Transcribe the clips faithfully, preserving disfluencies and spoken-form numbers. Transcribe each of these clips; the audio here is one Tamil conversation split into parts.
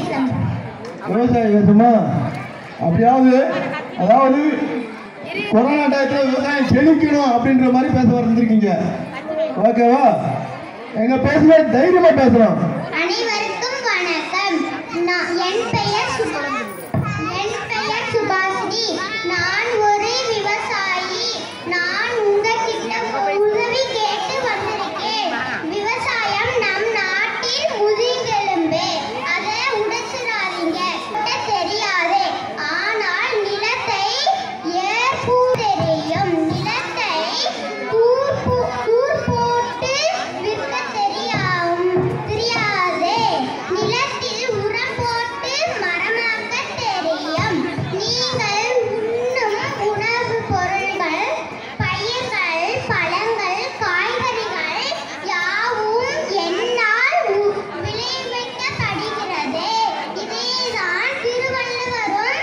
விவசாய வேஷமா? அப்படியாவது அதாவது கொரோனா டயத்துல விவசாயம் செழிக்கணும் அப்படின்ற மாதிரி பேச வந்திருக்கீங்க. ஓகேவா? எங்க பேசுற தைரியமா பேசுறோம். அனைவருக்கும் வணக்கம். என் பெயர் என் பெயர் சுபாஷினி. நான் ஒரு விவசாயி. நான் உங்ககிட்ட உதவி கேட்டு வந்திருக்கேன். விவசாயம் நம் நாட்டில் முதுகெலும்பு. அதை உடைச்சிடாதீங்க. தெரியாது, ஆனால் நிலத்தை ஏற்பு தெரியும். நிலத்தை தூர் தூர் போட்டு விற்க தெரியும் தெரியாது. நிலத்தில் உரம் போட்டு மரமாக்க தெரியும். நீங்கள் உண்ணும் உணவுப் பொருள்கள், பயிர்கள், பழங்கள், காய்கறிகள் யாவும் என்னால் விளைவிக்கப்படுகிறது. இதேதான் திருவள்ளுவரும்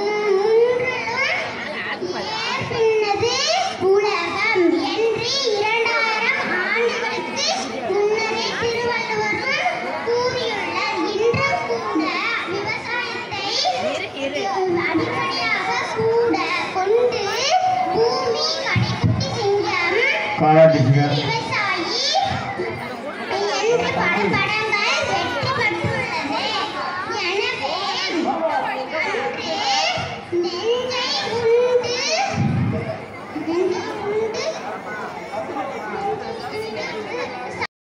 ஏற்பினது உலகம் என்று இரண்டாயிரம் ஆண்டுகளுக்கு முன்னரே திருவள்ளுவரும் கூறியுள்ளார். இன்றும் கூட விவசாயத்தை அடிப்படையாக கூட கொண்டு பூமி கடைக்குட்டி சிங்கம்